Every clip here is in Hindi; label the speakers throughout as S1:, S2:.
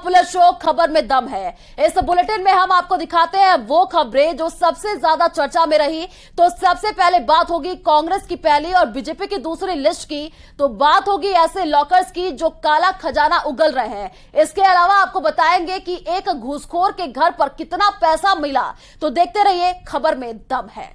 S1: पॉपुलर शो खबर में दम है। इस बुलेटिन में हम आपको दिखाते हैं वो खबरें जो सबसे ज्यादा चर्चा में रही। तो सबसे पहले बात होगी कांग्रेस की पहली और बीजेपी की दूसरी लिस्ट की। तो बात होगी ऐसे लॉकर्स की जो काला खजाना उगल रहे हैं। इसके अलावा आपको बताएंगे कि एक घूसखोर के घर पर कितना पैसा मिला। तो देखते रहिए, खबर में दम है।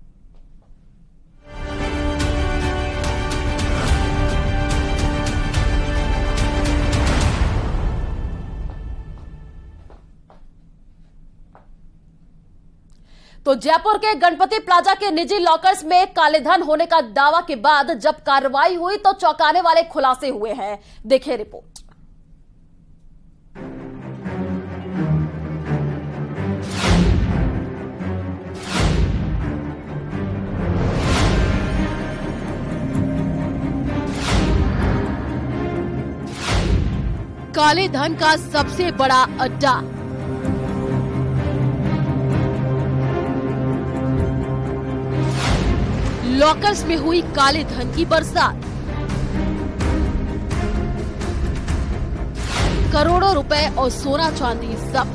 S1: तो जयपुर के गणपति प्लाजा के निजी लॉकर्स में कालेधन होने का दावा के बाद जब कार्रवाई हुई तो चौंकाने वाले खुलासे हुए हैं। देखिए रिपोर्ट। काले धन का सबसे बड़ा अड्डा। लॉकर्स में हुई काले धन की बरसात। करोड़ों रुपए और सोना चांदी जब्त।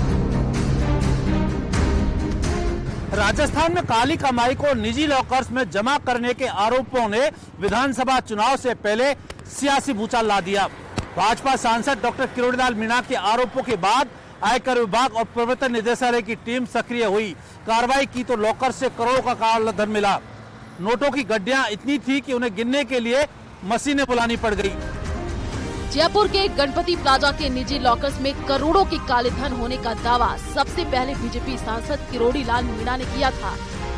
S2: राजस्थान में काली कमाई को निजी लॉकर्स में जमा करने के आरोपों ने विधानसभा चुनाव से पहले सियासी भूचाल ला दिया। भाजपा सांसद डॉक्टर किरोड़ीलाल मीणा के आरोपों के बाद आयकर विभाग और प्रवर्तन निदेशालय की टीम सक्रिय हुई। कार्रवाई की तो लॉकर से करोड़ों का काला धन मिला। नोटों की गड्डियां इतनी थी कि उन्हें गिनने के लिए मशीनें बुलानी पड़ गई।
S1: जयपुर के गणपति प्लाजा के निजी लॉकर्स में करोड़ों की काले धन होने का दावा सबसे पहले बीजेपी सांसद किरोड़ीलाल मीणा ने किया था।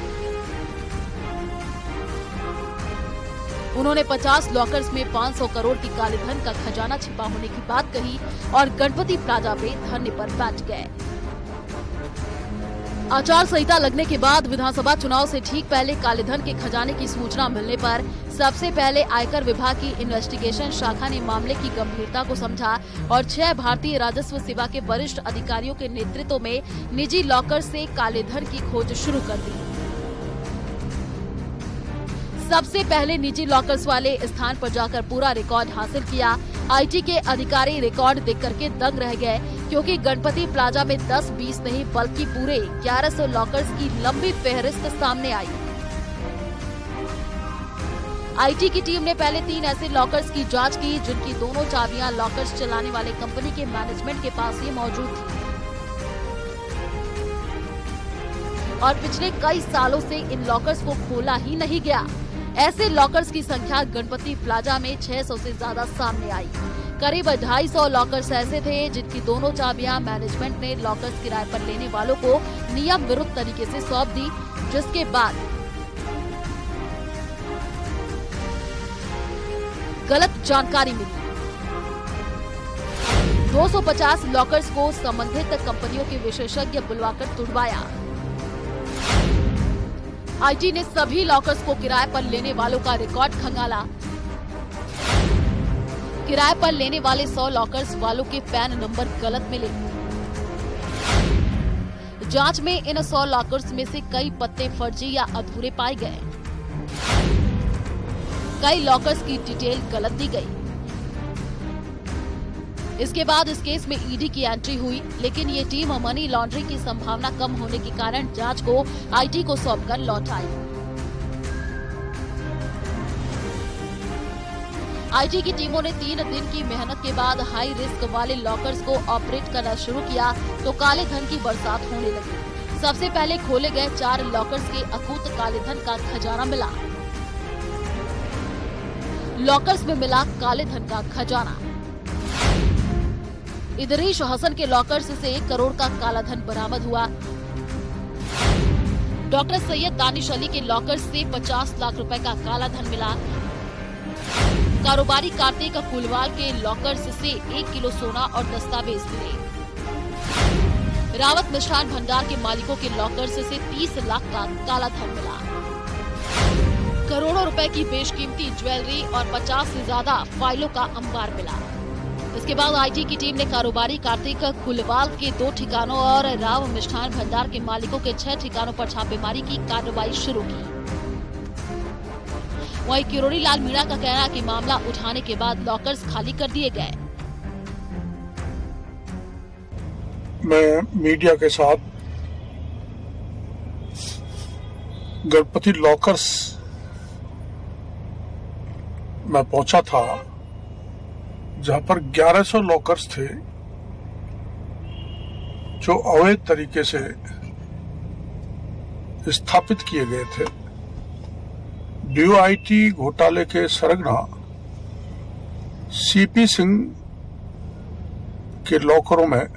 S1: उन्होंने 50 लॉकर्स में 500 करोड़ की काले धन का खजाना छिपा होने की बात कही और गणपति प्लाजा पे धरने पर बैठ गए। आचार संहिता लगने के बाद विधानसभा चुनाव से ठीक पहले कालेधन के खजाने की सूचना मिलने पर सबसे पहले आयकर विभाग की इन्वेस्टिगेशन शाखा ने मामले की गंभीरता को समझा और 6 भारतीय राजस्व सेवा के वरिष्ठ अधिकारियों के नेतृत्व में निजी लॉकर से कालेधन की खोज शुरू कर दी। सबसे पहले निजी लॉकर्स वाले स्थान पर जाकर पूरा रिकॉर्ड हासिल किया। आईटी के अधिकारी रिकॉर्ड देख करके दंग रह गए, क्योंकि गणपति प्लाजा में 10-20 नहीं बल्कि पूरे 1100 लॉकर्स की लंबी फहरिस्त सामने आई। आईटी की टीम ने पहले 3 ऐसे लॉकर्स की जांच की जिनकी दोनों चाबियां लॉकर्स चलाने वाले कंपनी के मैनेजमेंट के पास ही मौजूद थी और पिछले कई सालों से इन लॉकर्स को खोला ही नहीं गया। ऐसे लॉकर्स की संख्या गणपति प्लाजा में 600 से ज्यादा सामने आई। करीब 250 लॉकर्स ऐसे थे जिनकी दोनों चाबियां मैनेजमेंट ने लॉकर्स किराए पर लेने वालों को नियम विरुद्ध तरीके से सौंप दी, जिसके बाद गलत जानकारी मिली। 250 लॉकर्स को संबंधित कंपनियों के विशेषज्ञ बुलवाकर तुड़वाया। आईटी ने सभी लॉकर्स को किराए पर लेने वालों का रिकॉर्ड खंगाला। किराए पर लेने वाले 100 लॉकर्स वालों के पैन नंबर गलत मिले। जांच में इन 100 लॉकर्स में से कई पत्ते फर्जी या अधूरे पाए गए। कई लॉकर्स की डिटेल गलत दी गई। इसके बाद इस केस में ईडी की एंट्री हुई, लेकिन ये टीम मनी लॉन्ड्रिंग की संभावना कम होने के कारण जांच को आईटी को सौंपकर लौट आई। आईटी की टीमों ने 3 दिन की मेहनत के बाद हाई रिस्क वाले लॉकर्स को ऑपरेट करना शुरू किया तो काले धन की बरसात होने लगी। सबसे पहले खोले गए 4 लॉकर्स के अकूत काले धन का खजाना मिला। लॉकर्स में मिला काले धन का खजाना। इदरीश हसन के लॉकर्स से 1 करोड़ का काला धन बरामद हुआ। डॉक्टर सैयद दानिश अली के लॉकर्स से 50 लाख रुपए का काला धन मिला। कारोबारी कार्तिक कुलवाल के लॉकर्स से 1 किलो सोना और दस्तावेज मिले। रावत मिष्ठान भंडार के मालिकों के लॉकर्स से 30 लाख का काला धन मिला। करोड़ों रुपए की बेशकीमती ज्वेलरी और 50 से ज्यादा फाइलों का अंबार मिला। इसके बाद आईटी की टीम ने कारोबारी कार्तिक कुलवाल के 2 ठिकानों और राव मिष्ठान भंडार के मालिकों के 6 ठिकानों पर छापेमारी की कार्रवाई शुरू की। वहीं किरोड़ीलाल मीणा का कहना है कि मामला उठाने के बाद लॉकर्स खाली कर दिए गए।
S3: मैं मीडिया के साथ गणपति लॉकर्स में पहुंचा था, जहां पर 1100 लॉकर्स थे जो अवैध तरीके से स्थापित किए गए थे। डीओआईटी घोटाले के सरगना सीपी सिंह के लॉकरों में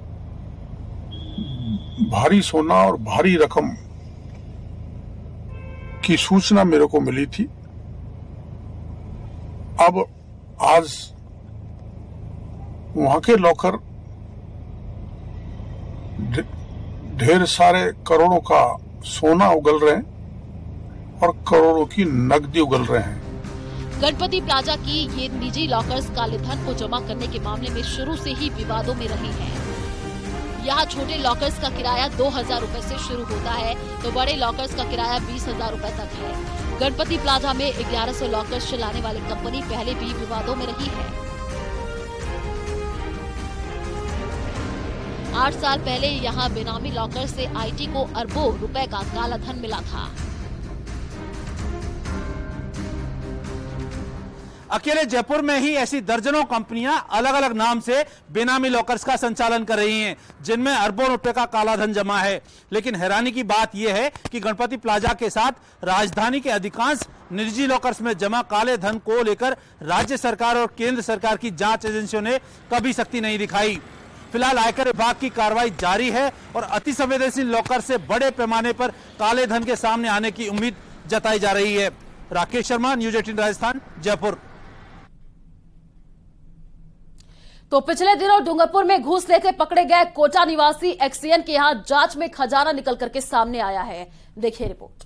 S3: भारी सोना और भारी रकम की सूचना मेरे को मिली थी। अब आज वहां के लॉकर ढेर सारे करोड़ों का सोना उगल रहे हैं और करोड़ों की नकदी उगल रहे हैं।
S1: गणपति प्लाजा की ये निजी लॉकर्स काले धन को जमा करने के मामले में शुरू से ही विवादों में रहे हैं। यहाँ छोटे लॉकर्स का किराया 2000 रूपए से शुरू होता है तो बड़े लॉकर्स का किराया 20,000 रूपए तक है। गणपति प्लाजा में 1100 लॉकर्स चलाने वाली कंपनी पहले भी विवादों में रही है। 8 साल पहले यहाँ बेनामी लॉकर से आईटी को अरबों रुपए का काला धन मिला था।
S2: अकेले जयपुर में ही ऐसी दर्जनों कंपनियां अलग अलग नाम से बेनामी लॉकर्स का संचालन कर रही हैं, जिनमें अरबों रुपए का काला धन जमा है। लेकिन हैरानी की बात यह है कि गणपति प्लाजा के साथ राजधानी के अधिकांश निजी लॉकर्स में जमा काले धन को लेकर राज्य सरकार और केंद्र सरकार की जांच एजेंसियों ने कभी सख्ती नहीं दिखाई। फिलहाल आयकर विभाग की कार्रवाई जारी है और अति संवेदनशील लॉकर से बड़े पैमाने पर काले धन के सामने आने की उम्मीद जताई जा रही है। राकेश शर्मा, न्यूज 18 राजस्थान, जयपुर।
S1: तो पिछले दिनों डूंगरपुर में घूस लेते पकड़े गए कोटा निवासी एक्सीएन के यहां जांच में खजाना निकल करके सामने आया है। देखिए रिपोर्ट।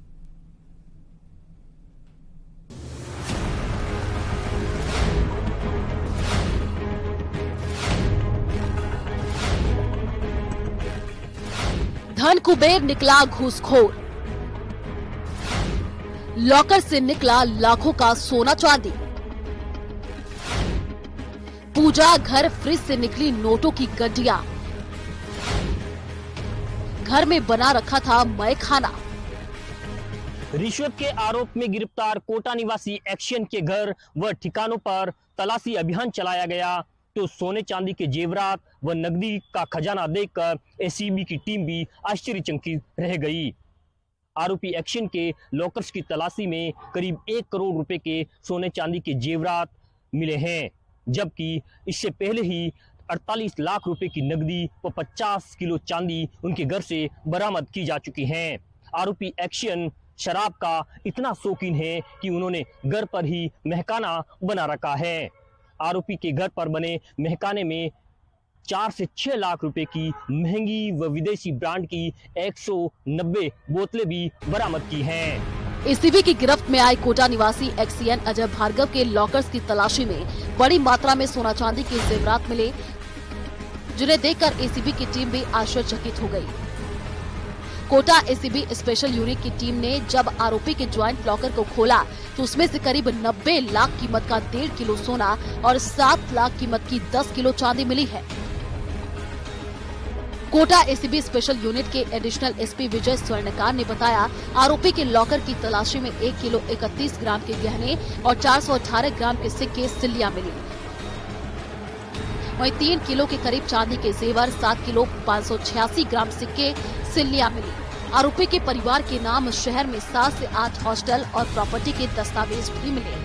S1: धन कुबेर निकला घूसखोर, लॉकर से निकला लाखों का सोना चांदी। पूजा घर फ्रिज से निकली नोटों की गड्डियां, घर में बना रखा था मय खाना।
S4: रिश्वत के आरोप में गिरफ्तार कोटा निवासी एक्सीएन के घर व ठिकानों पर तलाशी अभियान चलाया गया तो सोने चांदी के जेवरात व नकदी का खजाना देखकर एसीबी की टीम भी आश्चर्यचकित रह गई। आरोपी एक्सीएन के लॉकर्स की तलाशी में करीब 1 करोड़ रुपए के सोने चांदी के जेवरात मिले हैं, जबकि इससे पहले ही 48 लाख रुपए की नकदी व 50 किलो चांदी उनके घर से बरामद की जा चुकी हैं। आरोपी एक्सीएन शराब का इतना शौकीन है कि उन्होंने घर पर ही महकाना बना रखा है। आरोपी के घर पर बने महकाने में 4 से 6 लाख रुपए की महंगी व विदेशी ब्रांड की 190 बोतलें भी बरामद की हैं।
S1: एसीबी की गिरफ्त में आए कोटा निवासी एक्सीएन अजय भार्गव के लॉकर्स की तलाशी में बड़ी मात्रा में सोना चांदी के जेवरात मिले, जिन्हें देखकर एसीबी की टीम भी आश्चर्यचकित हो गई। कोटा एसीबी स्पेशल यूनिट की टीम ने जब आरोपी के ज्वाइंट लॉकर को खोला तो उसमें से करीब 90 लाख कीमत का 1.5 किलो सोना और 7 लाख कीमत की 10 किलो चांदी मिली है। कोटा एसीबी स्पेशल यूनिट के एडिशनल एसपी विजय स्वर्णकार ने बताया, आरोपी के लॉकर की तलाशी में 1 किलो 31 ग्राम के गहने और 418 ग्राम के सिक्के सिल्लियां मिली। वहीं 3 किलो के करीब चांदी के जेवर, 7 किलो 586 ग्राम सिक्के सिल्लियां मिली। आरोपी के परिवार के नाम शहर में 7 से 8 हॉस्टल और प्रॉपर्टी के दस्तावेज भी मिले।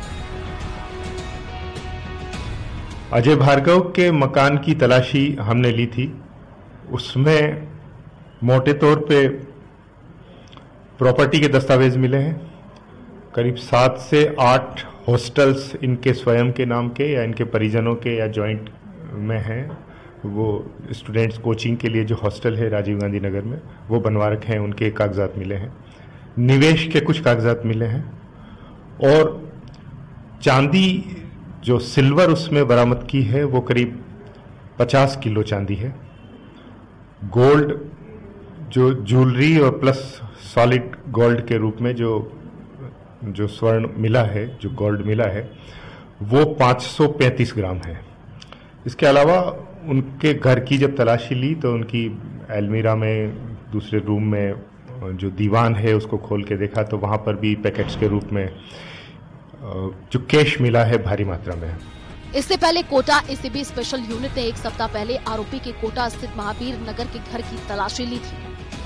S5: अजय भार्गव के मकान की तलाशी हमने ली थी। उसमें मोटे तौर पे प्रॉपर्टी के दस्तावेज मिले हैं। करीब 7 से 8 हॉस्टल्स इनके स्वयं के नाम के या इनके परिजनों के या जॉइंट में हैं। वो स्टूडेंट्स कोचिंग के लिए जो हॉस्टल है राजीव गांधी नगर में, वो बनवा रखे हैं, उनके कागजात मिले हैं। निवेश के कुछ कागजात मिले हैं और चांदी जो सिल्वर उसमें बरामद की है वो करीब 50 किलो चांदी है। गोल्ड जो ज्वेलरी और प्लस सॉलिड गोल्ड के रूप में जो स्वर्ण मिला है, जो गोल्ड मिला है, वो 535 ग्राम है। इसके अलावा उनके घर की जब तलाशी ली तो उनकी अलमीरा में दूसरे रूम में जो दीवान है उसको खोल के देखा तो वहाँ पर भी पैकेट्स के रूप में जो कैश मिला है भारी मात्रा में।
S1: इससे पहले कोटा एसीबी स्पेशल यूनिट ने एक सप्ताह पहले आरोपी के कोटा स्थित महावीर नगर के घर की तलाशी ली थी।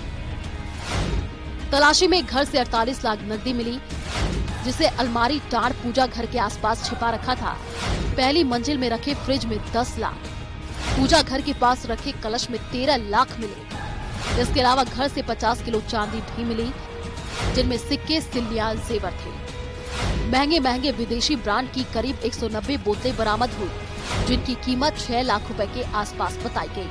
S1: तलाशी में घर से 48 लाख नकदी मिली, जिसे अलमारी टाड़ पूजा घर के आसपास छिपा रखा था। पहली मंजिल में रखे फ्रिज में 10 लाख, पूजा घर के पास रखे कलश में 13 लाख मिले। इसके अलावा घर से 50 किलो चांदी भी मिली, जिनमें सिक्के, सिल्लियां, जेवर थे। महंगे महंगे विदेशी ब्रांड की करीब 190 बोतलें बरामद हुई, जिनकी कीमत 6 लाख रुपए के आसपास बताई गई।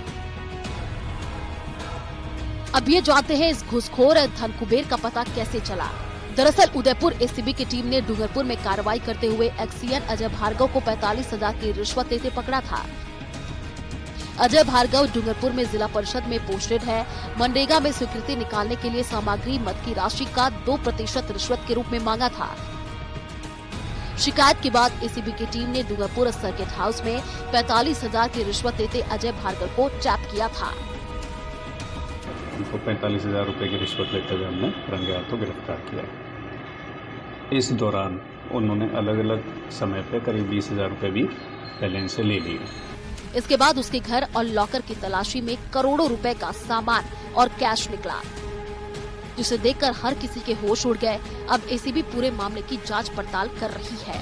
S1: अब ये जानते हैं इस घुसखोर धन कुबेर का पता कैसे चला। दरअसल उदयपुर एसीबी की टीम ने डूंगरपुर में कार्रवाई करते हुए एक्सीएन अजय भार्गव को 45,000 की रिश्वत लेते पकड़ा था। अजय भार्गव डूंगरपुर में जिला परिषद में पोस्टेड है। मनरेगा में स्वीकृति निकालने के लिए सामग्री मद की राशि का 2% रिश्वत के रूप में मांगा था। शिकायत के बाद एसीबी की टीम ने डूंगरपुर सर्किट हाउस में 45,000 की रिश्वत लेते अजय भार्गव को ट्रैप किया था।
S6: उनको 45,000 रुपए की रिश्वत लेते हुए हमने रंगे हाथों गिरफ्तार किया। इस दौरान उन्होंने अलग अलग समय पे करीब 20,000 रुपए भी पहले इनसे ले लिए।
S1: इसके बाद उसके घर और लॉकर की तलाशी में करोड़ों रुपए का सामान और कैश निकला, जिसे देखकर हर किसी के होश उड़ गए। अब एसीबी पूरे मामले की जांच पड़ताल कर रही है।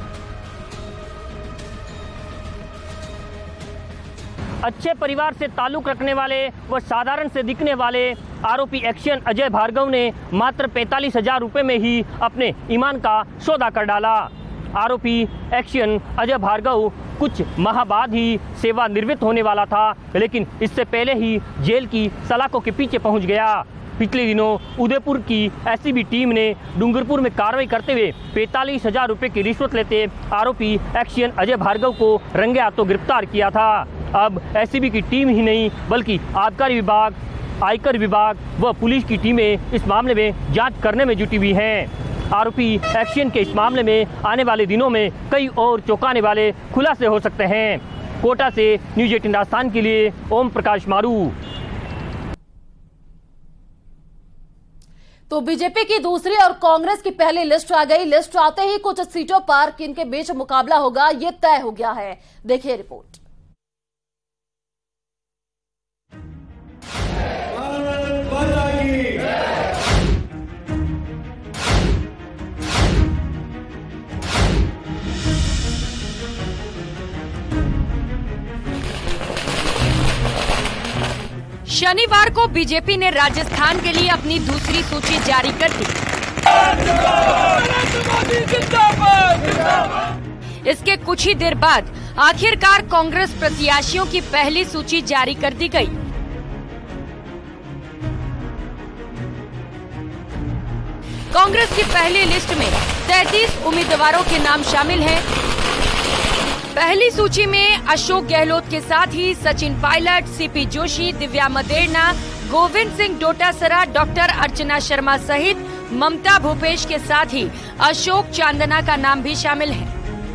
S4: अच्छे परिवार से ताल्लुक रखने वाले व साधारण से दिखने वाले आरोपी एक्शन अजय भार्गव ने मात्र 45,000 रुपए में ही अपने ईमान का सौदा कर डाला। आरोपी एक्शन अजय भार्गव कुछ माह बाद ही सेवानिवृत्त होने वाला था, लेकिन इससे पहले ही जेल की सलाखों के पीछे पहुंच गया। पिछले दिनों उदयपुर की एसीबी टीम ने डूंगरपुर में कार्रवाई करते हुए 45,000 रुपए की रिश्वत लेते आरोपी एक्शन अजय भार्गव को रंगे हाथों गिरफ्तार किया था। अब एसीबी की टीम ही नहीं बल्कि आबकारी विभाग, आयकर विभाग व पुलिस की टीमें इस मामले में जांच करने में जुटी हुई हैं। आरोपी एक्शन के इस मामले में आने वाले दिनों में कई और चौंकाने वाले खुलासे हो सकते हैं। कोटा से न्यूज़ 18 राजस्थान के लिए ओम प्रकाश मारू।
S1: तो बीजेपी की दूसरी और कांग्रेस की पहली लिस्ट आ गई। लिस्ट आते ही कुछ सीटों पर किनके बीच मुकाबला होगा ये तय हो गया है। देखिए रिपोर्ट।
S7: शनिवार को बीजेपी ने राजस्थान के लिए अपनी दूसरी सूची जारी कर दी। इसके कुछ ही देर बाद आखिरकार कांग्रेस प्रत्याशियों की पहली सूची जारी कर दी गई। कांग्रेस की पहली लिस्ट में 33 उम्मीदवारों के नाम शामिल हैं। पहली सूची में अशोक गहलोत के साथ ही सचिन पायलट, सीपी जोशी, दिव्या मदेरणा, गोविंद सिंह डोटासरा, डॉक्टर अर्चना शर्मा सहित ममता भूपेश के साथ ही अशोक चांदना का नाम भी शामिल है।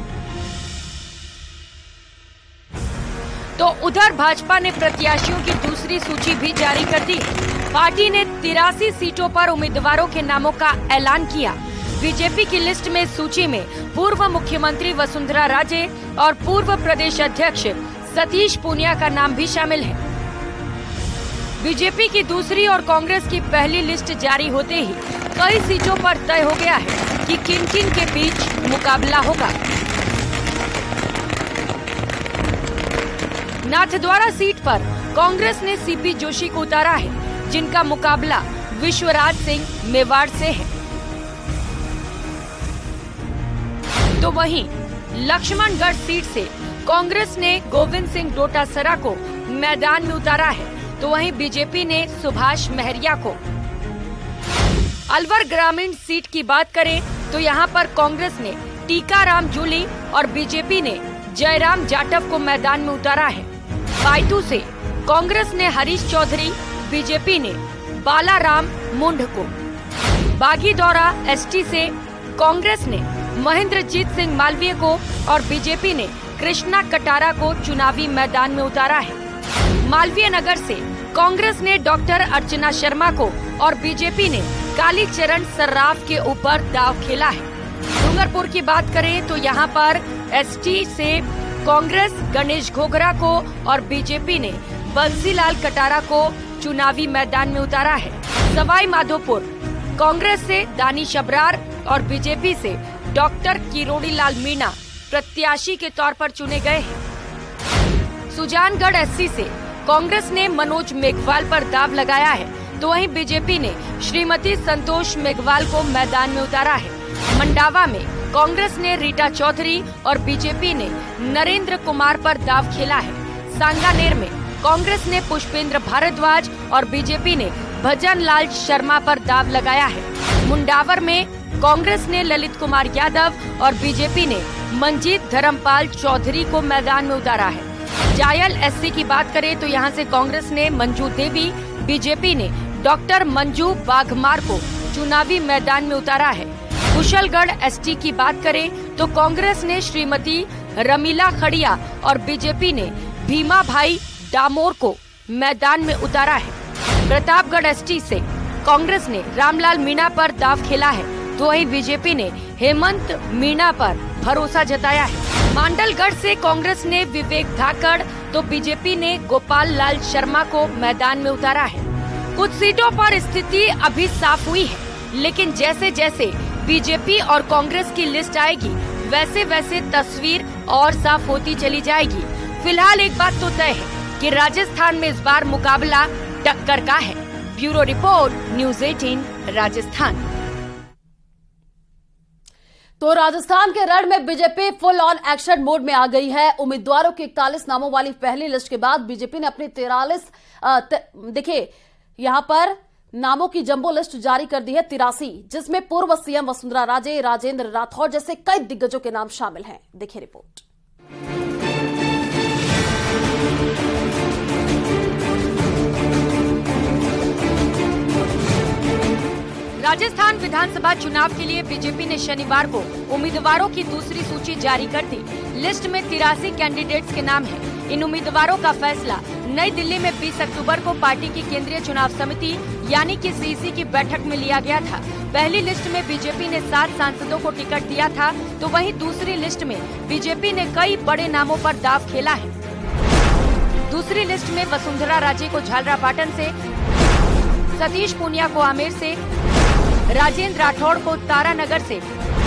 S7: तो उधर भाजपा ने प्रत्याशियों की दूसरी सूची भी जारी कर दी। पार्टी ने 83 सीटों पर उम्मीदवारों के नामों का ऐलान किया। बीजेपी की लिस्ट में सूची में पूर्व मुख्यमंत्री वसुंधरा राजे और पूर्व प्रदेश अध्यक्ष सतीश पूनिया का नाम भी शामिल है। बीजेपी की दूसरी और कांग्रेस की पहली लिस्ट जारी होते ही कई सीटों पर तय हो गया है कि किन किन के बीच मुकाबला होगा। नाथद्वारा सीट पर कांग्रेस ने सीपी जोशी को उतारा है, जिनका मुकाबला विश्वराज सिंह मेवाड़ से है। तो वहीं लक्ष्मणगढ़ सीट से कांग्रेस ने गोविंद सिंह डोटासरा को मैदान में उतारा है, तो वहीं बीजेपी ने सुभाष महरिया को। अलवर ग्रामीण सीट की बात करें तो यहां पर कांग्रेस ने टीकाराम जूली और बीजेपी ने जयराम जाटव को मैदान में उतारा है। बायतू से कांग्रेस ने हरीश चौधरी, बीजेपी ने बालाराम मुंड को। बागीदौरा एसटी से कांग्रेस ने महेंद्रजीत सिंह मालवीय को और बीजेपी ने कृष्णा कटारा को चुनावी मैदान में उतारा है। मालवीय नगर से कांग्रेस ने डॉक्टर अर्चना शर्मा को और बीजेपी ने कालीचरण सर्राफ के ऊपर दांव खेला है। डूंगरपुर की बात करें तो यहाँ पर एसटी से कांग्रेस गणेश घोगरा को और बीजेपी ने बंसीलाल कटारा को चुनावी मैदान में उतारा है। सवाई माधोपुर कांग्रेस से दानिश अबरार और बीजेपी से डॉक्टर किरोड़ीलाल मीणा प्रत्याशी के तौर पर चुने गए हैं। सुजानगढ़ एससी से कांग्रेस ने मनोज मेघवाल पर दाव लगाया है, तो वहीं बीजेपी ने श्रीमती संतोष मेघवाल को मैदान में उतारा है। मंडावा में कांग्रेस ने रीटा चौधरी और बीजेपी ने नरेंद्र कुमार पर दाव खेला है। सांगानेर में कांग्रेस ने पुष्पेंद्र भारद्वाज और बीजेपी ने भजन लाल शर्मा पर दाव लगाया है। मुंडावर में कांग्रेस ने ललित कुमार यादव और बीजेपी ने मंजीत धर्मपाल चौधरी को मैदान में उतारा है। जायल एससी की बात करें तो यहाँ से कांग्रेस ने मंजू देवी, बीजेपी ने डॉक्टर मंजू बाघमार को चुनावी मैदान में उतारा है। कुशलगढ़ एसटी की बात करें तो कांग्रेस ने श्रीमती रमीला खड़िया और बीजेपी ने भीमा भाई डामोर को मैदान में उतारा है। प्रतापगढ़ एसटी से कांग्रेस ने रामलाल मीणा पर दाव खेला है, तो वहीं बीजेपी ने हेमंत मीणा पर भरोसा जताया है। मांडलगढ़ से कांग्रेस ने विवेक धाकड़ तो बीजेपी ने गोपाल लाल शर्मा को मैदान में उतारा है। कुछ सीटों पर स्थिति अभी साफ हुई है, लेकिन जैसे जैसे बीजेपी और कांग्रेस की लिस्ट आएगी वैसे वैसे तस्वीर और साफ होती चली जाएगी। फिलहाल एक बात तो तय है कि राजस्थान में इस बार मुकाबला टक्कर का है। Bureau report, news 18 Rajasthan.
S1: तो राजस्थान के रण में BJP full on action mode में आ गई है। उम्मीदवारों के 41 नामों वाली पहली लिस्ट के बाद बीजेपी ने अपनी 43 देखिए यहां पर नामों की जंबो लिस्ट जारी कर दी है 83, जिसमें पूर्व सीएम वसुंधरा राजे, राजेंद्र राठौर जैसे कई दिग्गजों के नाम शामिल हैं। देखिए रिपोर्ट।
S7: राजस्थान विधानसभा चुनाव के लिए बीजेपी ने शनिवार को उम्मीदवारों की दूसरी सूची जारी कर दी। लिस्ट में 83 कैंडिडेट्स के नाम हैं। इन उम्मीदवारों का फैसला नई दिल्ली में 20 अक्टूबर को पार्टी की केंद्रीय चुनाव समिति यानी कि सीसी की बैठक में लिया गया था। पहली लिस्ट में बीजेपी ने 7 सांसदों को टिकट दिया था, तो वहीं दूसरी लिस्ट में बीजेपी ने कई बड़े नामों पर दाव खेला है। दूसरी लिस्ट में वसुंधरा राजे को झालरापाटन से, सतीश पूनिया को आमेर से, राजेंद्र राठौड़ को तारानगर से,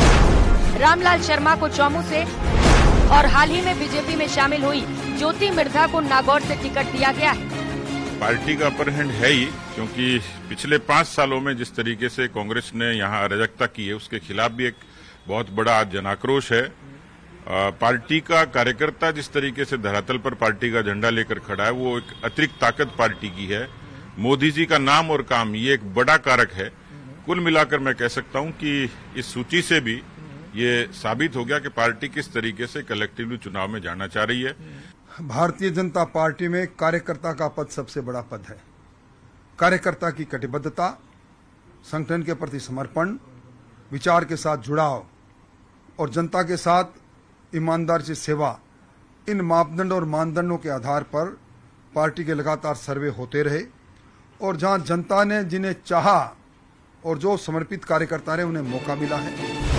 S7: रामलाल शर्मा को चौमू से और हाल ही में बीजेपी में शामिल हुई ज्योति मिर्धा को नागौर से टिकट दिया गया है।
S8: पार्टी का अपर हैंड है ही, क्योंकि पिछले 5 सालों में जिस तरीके से कांग्रेस ने यहाँ अराजकता की है उसके खिलाफ भी एक बहुत बड़ा जन आक्रोश है। पार्टी का कार्यकर्ता जिस तरीके से धरातल पर पार्टी का झंडा लेकर खड़ा है वो एक अतिरिक्त ताकत पार्टी की है। मोदी जी का नाम और काम ये एक बड़ा कारक है। कुल मिलाकर मैं कह सकता हूं कि इस सूची से भी ये साबित हो गया कि पार्टी किस तरीके से कलेक्टिवली चुनाव में जाना चाह रही है।
S9: भारतीय जनता पार्टी में कार्यकर्ता का पद सबसे बड़ा पद है। कार्यकर्ता की कटिबद्धता, संगठन के प्रति समर्पण, विचार के साथ जुड़ाव और जनता के साथ ईमानदारी से सेवा, इन मापदंड और मानदंडों के आधार पर पार्टी के लगातार सर्वे होते रहे और जहां जनता ने जिन्हें चाहा और जो समर्पित कार्यकर्ता रहे उन्हें मौका मिला है।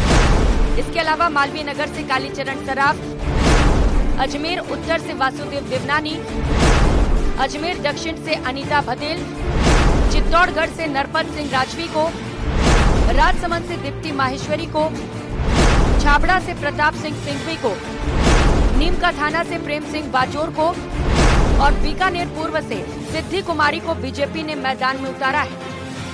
S7: इसके अलावा मालवीय नगर से कालीचरण सराफ, अजमेर उत्तर से वासुदेव देवनानी, अजमेर दक्षिण से अनीता भदेल, चित्तौड़गढ़ से नरपत सिंह राजवी को, राजसमंद से दीप्ति माहेश्वरी को, छाबड़ा से प्रताप सिंह सिंघवी को, नीमका थाना से प्रेम सिंह बाजोर को और बीकानेर पूर्व से सिद्धि कुमारी को बीजेपी ने मैदान में उतारा है।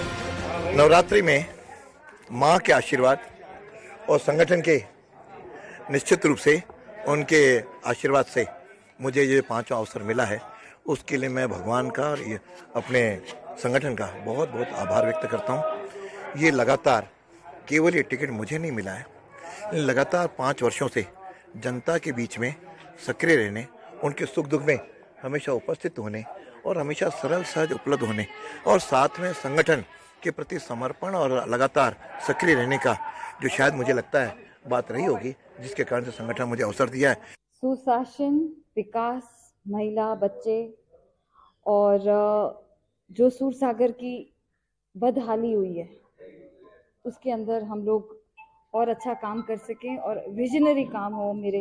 S10: नवरात्रि में मां के आशीर्वाद और संगठन के निश्चित रूप से उनके आशीर्वाद से मुझे ये 5वां अवसर मिला है, उसके लिए मैं भगवान का और ये अपने संगठन का बहुत बहुत आभार व्यक्त करता हूँ। ये लगातार केवल ये टिकट मुझे नहीं मिला है, लगातार 5 वर्षों से जनता के बीच में सक्रिय रहने, उनके सुख दुख में हमेशा उपस्थित होने और हमेशा सरल सहज उपलब्ध होने और साथ में संगठन के प्रति समर्पण और लगातार सक्रिय रहने का जो शायद मुझे लगता है बात रही होगी, जिसके कारण से संगठन मुझे अवसर दिया है।
S11: सुशासन, विकास, महिला, बच्चे और जो सूरसागर की बदहाली हुई है उसके अंदर हम लोग और अच्छा काम कर सकें और विजनरी काम हो मेरे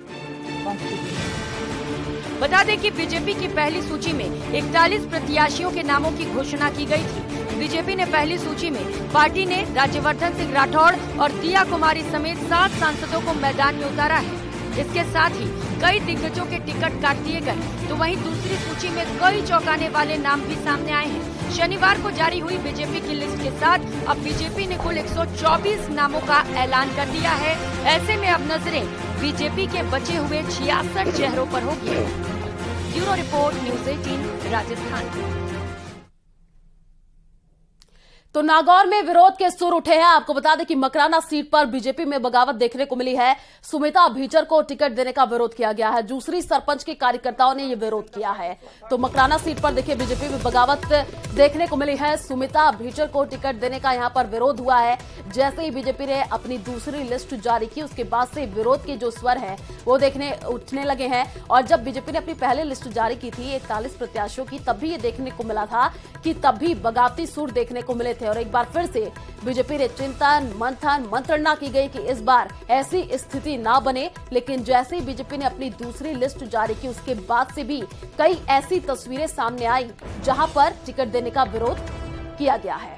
S7: बता दें कि बीजेपी की पहली सूची में 41 प्रत्याशियों के नामों की घोषणा की गई थी। बीजेपी ने पहली सूची में पार्टी ने राज्यवर्धन सिंह राठौड़ और दिया कुमारी समेत 7 सांसदों को मैदान में उतारा है। इसके साथ ही कई दिग्गजों के टिकट काट दिए गए, तो वहीं दूसरी सूची में कई चौंकाने वाले नाम भी सामने आए हैं। शनिवार को जारी हुई बीजेपी की लिस्ट के साथ अब बीजेपी ने कुल 124 नामों का ऐलान कर दिया है। ऐसे में अब नजरें बीजेपी के बचे हुए 66 चेहरों पर होगी। Bureau report, news 18 Rajasthan.
S1: तो नागौर में विरोध के सुर उठे हैं। आपको बता दें कि मकराना सीट पर बीजेपी में बगावत देखने को मिली है। सुमिता अभिचर को टिकट देने का विरोध किया गया है। दूसरी सरपंच के कार्यकर्ताओं ने यह विरोध किया है। तो मकराना सीट पर देखिए बीजेपी में बगावत देखने को मिली है। सुमिता अभिचर को टिकट देने का यहां पर विरोध हुआ है। जैसे ही बीजेपी ने अपनी दूसरी लिस्ट जारी की उसके बाद से विरोध के जो स्वर है वो उठने लगे हैं। और जब बीजेपी ने अपनी पहली लिस्ट जारी की थी 41 प्रत्याशियों की, तब भी ये देखने को मिला था कि तब भी बगावती सुर देखने को मिले थे। और एक बार फिर से बीजेपी ने चिंतन, मंथन, मंत्रणा की गई कि इस बार ऐसी स्थिति ना बने। लेकिन जैसे ही बीजेपी ने अपनी दूसरी लिस्ट जारी की उसके बाद से भी कई ऐसी तस्वीरें सामने आई जहां पर टिकट देने का विरोध किया गया है।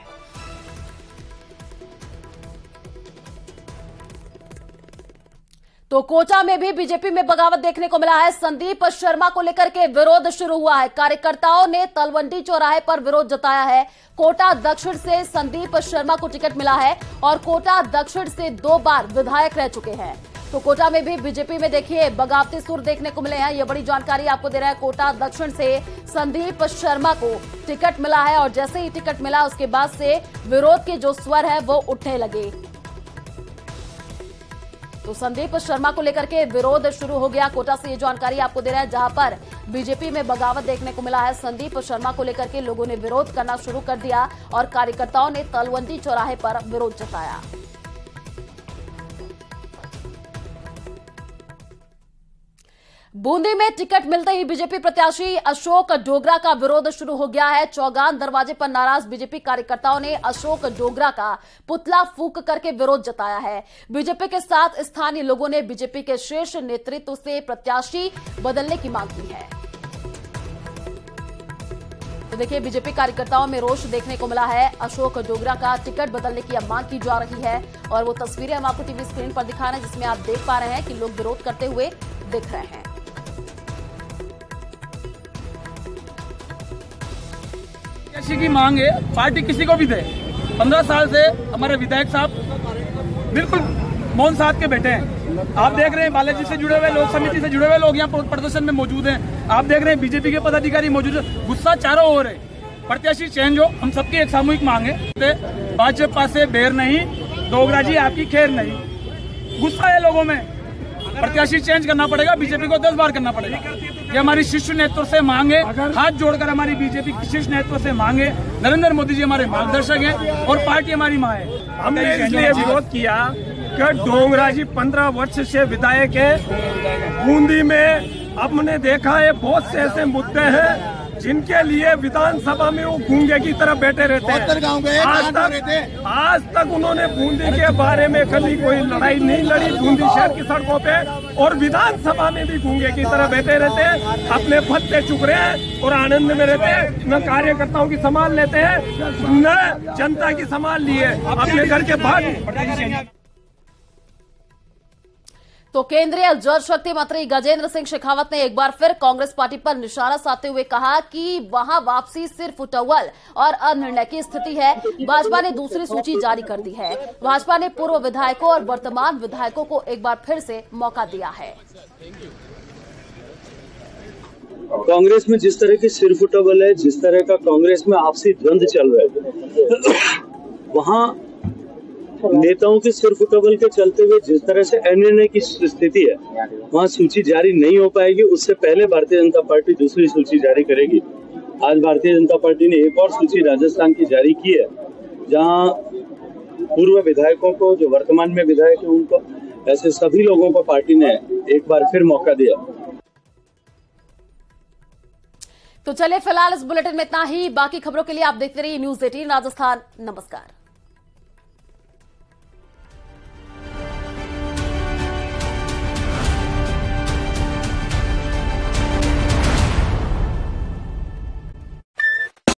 S1: तो कोटा में भी बीजेपी में बगावत देखने को मिला है। संदीप शर्मा को लेकर के विरोध शुरू हुआ है। कार्यकर्ताओं ने तलवंडी चौराहे पर विरोध जताया है। कोटा दक्षिण से संदीप शर्मा को टिकट मिला है और कोटा दक्षिण से 2 बार विधायक रह चुके हैं। तो कोटा में भी बीजेपी में देखिए बगावती सुर देखने को मिले हैं। यह बड़ी जानकारी आपको दे रहा है। कोटा दक्षिण से संदीप शर्मा को टिकट मिला है और जैसे ही टिकट मिला उसके बाद से विरोध के जो स्वर है वो उठने लगे। तो संदीप शर्मा को लेकर के विरोध शुरू हो गया। कोटा से ये जानकारी आपको दे रहा है जहां पर बीजेपी में बगावत देखने को मिला है। संदीप शर्मा को लेकर के लोगों ने विरोध करना शुरू कर दिया और कार्यकर्ताओं ने तलवंडी चौराहे पर विरोध जताया। बूंदी में टिकट मिलते ही बीजेपी प्रत्याशी अशोक डोगरा का विरोध शुरू हो गया है। चौगान दरवाजे पर नाराज बीजेपी कार्यकर्ताओं ने अशोक डोगरा का पुतला फूंक करके विरोध जताया है। बीजेपी के साथ स्थानीय लोगों ने बीजेपी के शीर्ष नेतृत्व से प्रत्याशी बदलने की मांग की है। तो देखिए बीजेपी कार्यकर्ताओं में रोष देखने को मिला है। अशोक डोगरा का टिकट बदलने की अब मांग की जा रही है और वो तस्वीरें हम आपको टीवी स्क्रीन पर दिखा रहे हैं जिसमें आप देख पा रहे हैं कि लोग विरोध करते हुए दिख रहे हैं।
S12: की मांग है पार्टी किसी को भी दे। 15 साल से हमारे विधायक साहब बिल्कुल मौन साध के बैठे हैं। आप देख रहे हैं बालाजी से जुड़े हुए लोग, समिति से जुड़े हुए लोग यहाँ प्रदर्शन में मौजूद हैं। आप देख रहे हैं बीजेपी के पदाधिकारी मौजूद है। गुस्सा चारों ओर है। प्रत्याशी चेंज हो, हम सबकी एक सामूहिक मांग है। भाजपा से बेर नहीं, डोगरा जी आपकी खैर नहीं। गुस्सा है लोगों में। प्रत्याशी चेंज करना पड़ेगा, बीजेपी को 10 बार करना पड़ेगा। ये हमारी शीर्ष नेतृत्व से मांगे, हाथ जोड़कर हमारी बीजेपी की शीर्ष नेतृत्व से मांगे। नरेंद्र मोदी जी हमारे मार्गदर्शक हैं और पार्टी हमारी माँ है।
S13: हमने इसलिए विरोध किया कि डोगरा जी 15 वर्ष से विधायक है। बूंदी में हमने देखा है बहुत से ऐसे मुद्दे हैं जिनके लिए विधानसभा में वो गूंगे की तरह बैठे रहते हैं। आज तक उन्होंने बूंदी के बारे में कभी कोई लड़ाई नहीं लड़ी बूंदी शहर की सड़कों पे, और विधानसभा में भी गूंगे की तरह बैठे रहते हैं। अपने पद पे चुक रहे हैं और आनंद में रहते हैं। न कार्यकर्ताओं की संभाल लेते हैं न जनता की संभाल लिए अपने घर के बाहर।
S1: तो केंद्रीय जल शक्ति मंत्री गजेंद्र सिंह शेखावत ने एक बार फिर कांग्रेस पार्टी पर निशाना साधते हुए कहा कि वहां वापसी सिर्फ उटव्वल और अनिर्णय की स्थिति है। भाजपा ने दूसरी सूची जारी कर दी है। भाजपा ने पूर्व विधायकों और वर्तमान विधायकों को एक बार फिर से मौका दिया है।
S14: कांग्रेस में जिस तरह की सिर्फ उटव्वल है, जिस तरह का कांग्रेस में आपसी द्वंद्व चल रहा है, वहां नेताओं के सिर्फ उटव्वल के चलते हुए जिस तरह से अनिर्णय की स्थिति है, वहाँ सूची जारी नहीं हो पाएगी। उससे पहले भारतीय जनता पार्टी दूसरी सूची जारी करेगी। आज भारतीय जनता पार्टी ने एक और सूची राजस्थान की जारी की है, जहाँ पूर्व विधायकों को, जो वर्तमान में विधायक है उनको, ऐसे सभी लोगों को पार्टी ने एक बार फिर मौका दिया।
S1: तो चलिए फिलहाल इस बुलेटिन में इतना ही। बाकी खबरों के लिए आप देखते रहिए न्यूज़ 18 राजस्थान। नमस्कार।